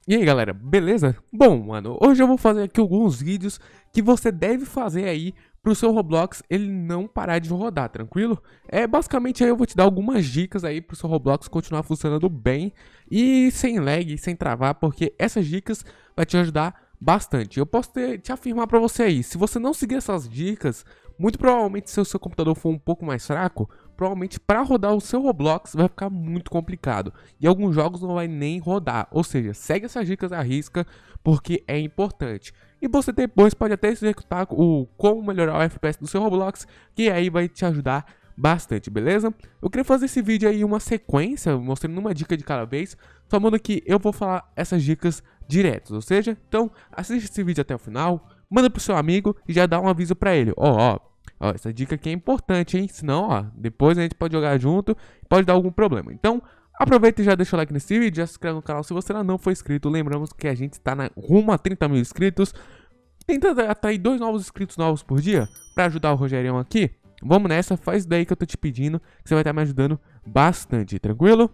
E aí galera, beleza? Bom, mano, hoje eu vou fazer aqui alguns vídeos que você deve fazer aí pro seu Roblox ele não parar de rodar, tranquilo? Basicamente aí eu vou te dar algumas dicas aí pro seu Roblox continuar funcionando bem e sem lag, sem travar, porque essas dicas vai te ajudar bastante. Eu posso te afirmar pra você aí, se você não seguir essas dicas, muito provavelmente se o seu computador for um pouco mais fraco, provavelmente para rodar o seu Roblox vai ficar muito complicado. E alguns jogos não vai nem rodar. Ou seja, segue essas dicas à risca porque é importante. E você depois pode até executar o como melhorar o FPS do seu Roblox, que aí vai te ajudar bastante, beleza? Eu queria fazer esse vídeo aí uma sequência, mostrando uma dica de cada vez, só muda que eu vou falar essas dicas diretas, ou seja, então assiste esse vídeo até o final, manda pro seu amigo e já dá um aviso pra ele, ó, essa dica aqui é importante, hein? Senão, ó, depois a gente pode jogar junto e pode dar algum problema. Então, aproveita e já deixa o like nesse vídeo, já se inscreve no canal se você ainda não for inscrito. Lembramos que a gente está rumo a 30 mil inscritos. Tenta atrair 2 novos inscritos novos por dia para ajudar o Rogerião aqui. Vamos nessa, faz daí que eu tô te pedindo, que você vai estar me ajudando bastante, tranquilo?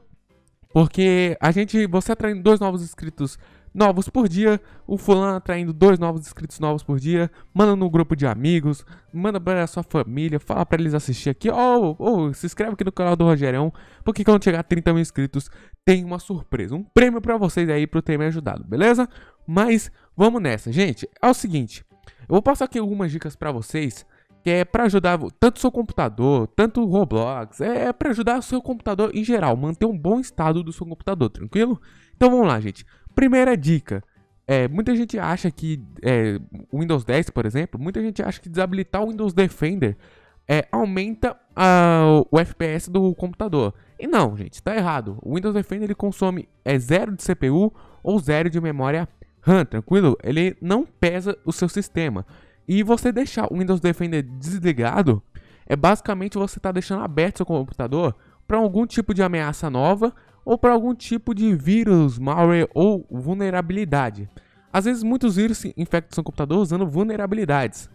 Porque você atraindo 2 novos inscritos novos por dia, o fulano atraindo 2 novos inscritos novos por dia, manda no grupo de amigos, manda pra sua família, fala pra eles assistir aqui, se inscreve aqui no canal do Rogerão, porque quando chegar a 30 mil inscritos, tem uma surpresa, um prêmio pra vocês aí por ter me ajudado, beleza? Mas vamos nessa, gente, é o seguinte, eu vou passar aqui algumas dicas pra vocês, que é para ajudar tanto o seu computador, tanto o Roblox, é para ajudar o seu computador em geral, manter um bom estado do seu computador, tranquilo? Então vamos lá, gente. Primeira dica, muita gente acha que o Windows 10, por exemplo, muita gente acha que desabilitar o Windows Defender aumenta o FPS do computador. E não, gente, tá errado. O Windows Defender ele consome 0 de CPU ou 0 de memória RAM, tranquilo? Ele não pesa o seu sistema. E você deixar o Windows Defender desligado, basicamente você está deixando aberto seu computador para algum tipo de ameaça nova ou para algum tipo de vírus, malware ou vulnerabilidade. Às vezes muitos vírus infectam seu computador usando vulnerabilidades.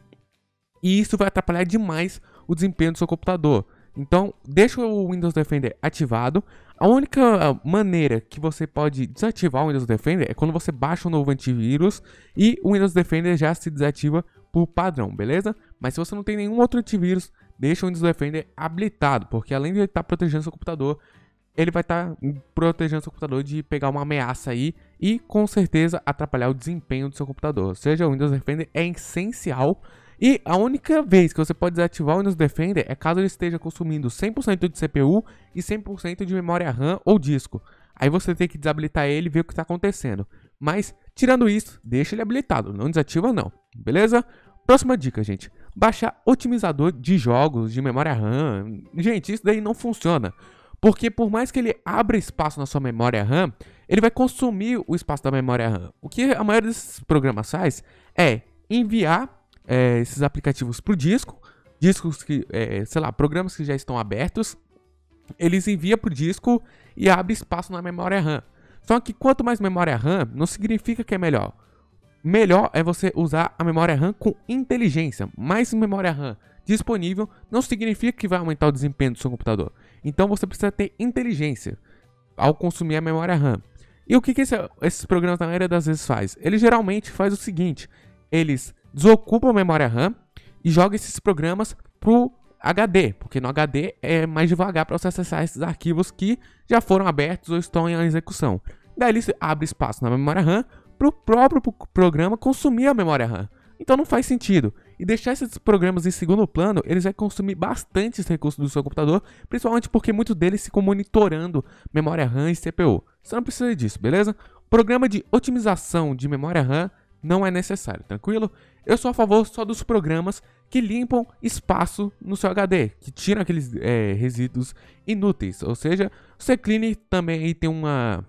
E isso vai atrapalhar demais o desempenho do seu computador. Então, deixa o Windows Defender ativado. A única maneira que você pode desativar o Windows Defender é quando você baixa um novo antivírus e o Windows Defender já se desativa por padrão, beleza? Mas se você não tem nenhum outro antivírus, deixa o Windows Defender habilitado, porque além de ele estar protegendo seu computador, ele vai estar protegendo seu computador de pegar uma ameaça aí e com certeza atrapalhar o desempenho do seu computador. Ou seja, o Windows Defender é essencial. E a única vez que você pode desativar o Windows Defender é caso ele esteja consumindo 100% de CPU e 100% de memória RAM ou disco. Aí você tem que desabilitar ele e ver o que está acontecendo. Mas, tirando isso, deixa ele habilitado, não desativa não, beleza? Próxima dica, gente. Baixar otimizador de jogos, de memória RAM. Gente, isso daí não funciona. Porque por mais que ele abra espaço na sua memória RAM, ele vai consumir o espaço da memória RAM. O que a maioria desses programas faz é enviar esses aplicativos para o discos que, programas que já estão abertos, eles enviam para o disco e abre espaço na memória RAM. Só que quanto mais memória RAM, não significa que é melhor. Melhor é você usar a memória RAM com inteligência. Mais memória RAM disponível não significa que vai aumentar o desempenho do seu computador. Então você precisa ter inteligência ao consumir a memória RAM. E o que esses programas na maioria das vezes faz? Ele geralmente faz o seguinte, eles desocupam a memória RAM e jogam esses programas pro HD, porque no HD é mais devagar para você acessar esses arquivos que já foram abertos ou estão em execução. Daí ele abre espaço na memória RAM para o próprio programa consumir a memória RAM. Então não faz sentido. E deixar esses programas em segundo plano, eles vão consumir bastante recursos do seu computador, principalmente porque muitos deles ficam monitorando memória RAM e CPU. Você não precisa disso, beleza? Programa de otimização de memória RAM não é necessário, tranquilo? Eu sou a favor só dos programas que limpam espaço no seu HD, que tiram aqueles resíduos inúteis. Ou seja, o CClean também aí tem uma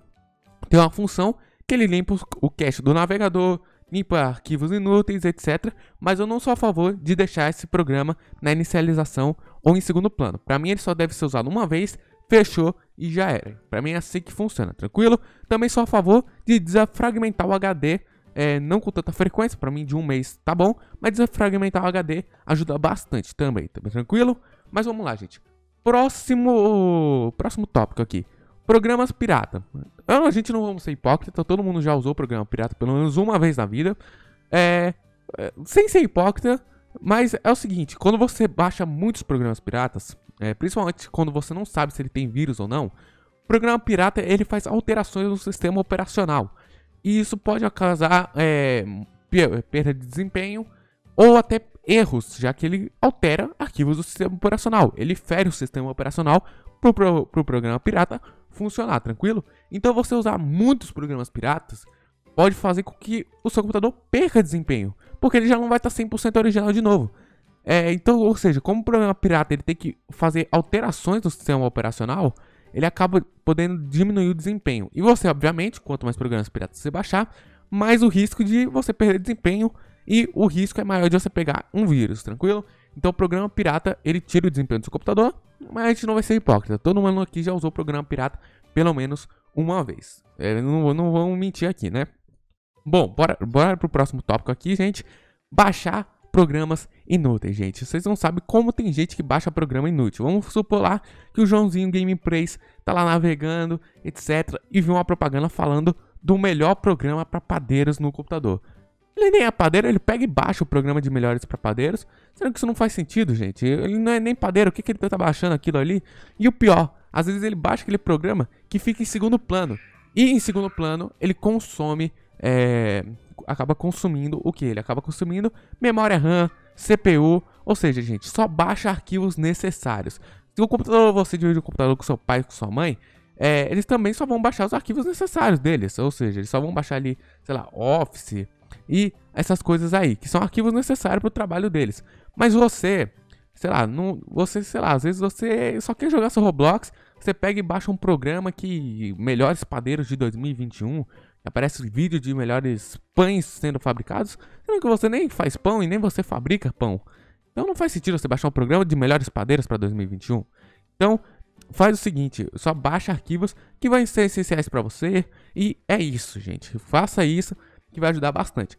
função que ele limpa o cache do navegador, limpa arquivos inúteis, etc. Mas eu não sou a favor de deixar esse programa na inicialização ou em segundo plano. Para mim ele só deve ser usado uma vez, fechou e já era. Para mim é assim que funciona, tranquilo? Também sou a favor de desfragmentar o HD, não com tanta frequência, para mim de um mês tá bom, mas desfragmentar o HD ajuda bastante também, tranquilo? Mas vamos lá, gente. Próximo tópico aqui. Programas pirata. A gente não vamos ser hipócrita, todo mundo já usou programa pirata pelo menos uma vez na vida. Sem ser hipócrita, mas é o seguinte, quando você baixa muitos programas piratas, principalmente quando você não sabe se ele tem vírus ou não, o programa pirata ele faz alterações no sistema operacional. E isso pode causar perda de desempenho ou até erros, já que ele altera arquivos do sistema operacional. Ele fere o sistema operacional pro programa pirata funcionar, tranquilo? Então você usar muitos programas piratas pode fazer com que o seu computador perca desempenho, porque ele já não vai estar 100% original de novo. Então, ou seja, como o programa pirata ele tem que fazer alterações no sistema operacional, ele acaba podendo diminuir o desempenho. E você, obviamente, quanto mais programas piratas você baixar, mais o risco de você perder desempenho e o risco é maior de você pegar um vírus, tranquilo? Então o programa pirata, ele tira o desempenho do seu computador, mas a gente não vai ser hipócrita. Todo mundo aqui já usou o programa pirata pelo menos uma vez. Não vamos mentir aqui, né? Bom, bora pro próximo tópico aqui, gente. Baixar programas inúteis, gente. Vocês não sabem como tem gente que baixa programa inútil. Vamos supor lá que o Joãozinho Gameplays tá lá navegando, etc. E viu uma propaganda falando do melhor programa para padeiros no computador. Ele nem é padeiro, ele pega e baixa o programa de melhores para padeiros. Sendo que isso não faz sentido, gente. Ele não é nem padeiro, o que ele tá baixando aquilo ali? E o pior, às vezes ele baixa aquele programa que fica em segundo plano. E em segundo plano, ele consome... acaba consumindo o que? Ele acaba consumindo memória RAM, CPU, ou seja, gente, só baixa arquivos necessários. Se o computador, você divide o computador com seu pai e com sua mãe, eles também só vão baixar os arquivos necessários deles, ou seja, eles só vão baixar ali, sei lá, Office e essas coisas aí, que são arquivos necessários para o trabalho deles. Mas você, sei lá, às vezes você só quer jogar seu Roblox, você pega e baixa um programa que melhores padeiros de 2021, aparece vídeo de melhores pães sendo fabricados, sendo que você nem faz pão e nem você fabrica pão. Então não faz sentido você baixar um programa de melhores padeiros para 2021. Então faz o seguinte, só baixa arquivos que vão ser essenciais para você e é isso, gente. Faça isso que vai ajudar bastante.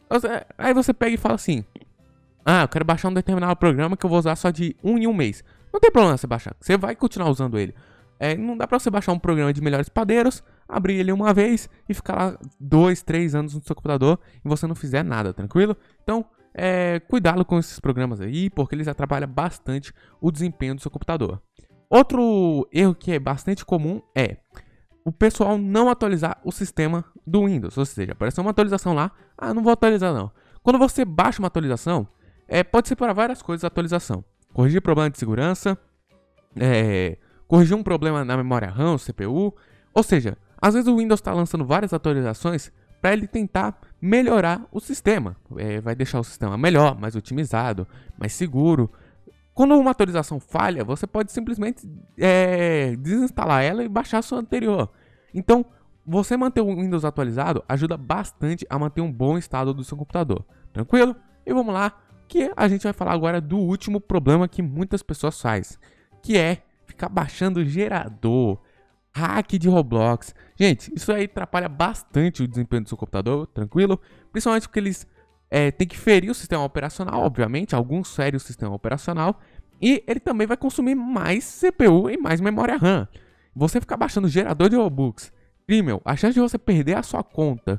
Aí você pega e fala assim: eu quero baixar um determinado programa que eu vou usar só de em um mês. Não tem problema você baixar, você vai continuar usando ele. Não dá pra você baixar um programa de melhores padeiros, abrir ele uma vez e ficar lá 2, 3 anos no seu computador e você não fizer nada, tranquilo? Então, cuidado com esses programas aí, porque eles atrapalham bastante o desempenho do seu computador. Outro erro que é bastante comum é o pessoal não atualizar o sistema do Windows. Ou seja, apareceu uma atualização lá, não vou atualizar não. Quando você baixa uma atualização, pode ser para várias coisas a atualização. Corrigir problema de segurança, corrigir um problema na memória RAM, CPU. Ou seja, às vezes o Windows está lançando várias atualizações para ele tentar melhorar o sistema. Vai deixar o sistema melhor, mais otimizado, mais seguro. Quando uma atualização falha, você pode simplesmente desinstalar ela e baixar a sua anterior. Então, você manter o Windows atualizado ajuda bastante a manter um bom estado do seu computador. Tranquilo? E vamos lá, que a gente vai falar agora do último problema que muitas pessoas fazem, que é ficar baixando gerador, hack de Roblox. Gente, isso aí atrapalha bastante o desempenho do seu computador, tranquilo? Principalmente porque eles têm que ferir o sistema operacional, obviamente, alguns ferem o sistema operacional, e ele também vai consumir mais CPU e mais memória RAM. Você ficar baixando gerador de Robux, Premium, a chance de você perder a sua conta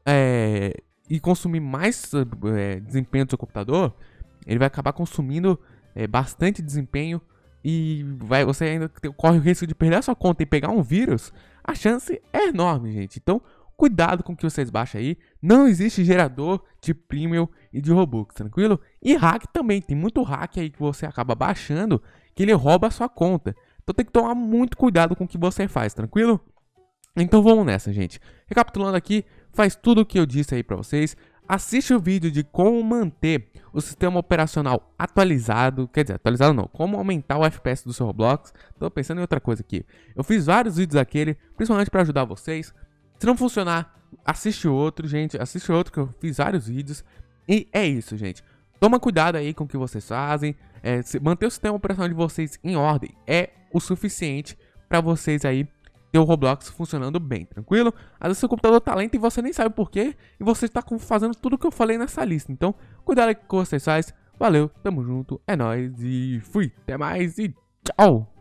e consumir mais desempenho do seu computador, ele vai acabar consumindo bastante desempenho e você ainda corre o risco de perder a sua conta e pegar um vírus. A chance é enorme, gente. Então, cuidado com o que vocês baixam aí. Não existe gerador de Premium e de Robux, tranquilo? E hack também. Tem muito hack aí que você acaba baixando que ele rouba a sua conta. Então tem que tomar muito cuidado com o que você faz, tranquilo? Então vamos nessa, gente. Recapitulando aqui, faz tudo o que eu disse aí pra vocês. Assiste o vídeo de como manter o sistema operacional atualizado. Quer dizer, atualizado não. Como aumentar o FPS do seu Roblox. Tô pensando em outra coisa aqui. Eu fiz vários vídeos daquele, principalmente pra ajudar vocês. Se não funcionar, assiste outro, gente. Assiste outro que eu fiz vários vídeos. E é isso, gente. Toma cuidado aí com o que vocês fazem. Manter o sistema operacional de vocês em ordem é o suficiente pra vocês aí ter o Roblox funcionando bem, tranquilo? Às vezes seu computador tá lento e você nem sabe por quê, e você está fazendo tudo que eu falei nessa lista. Então, cuidado aí com o que vocês fazem. Valeu, tamo junto, é nóis e fui. Até mais e tchau!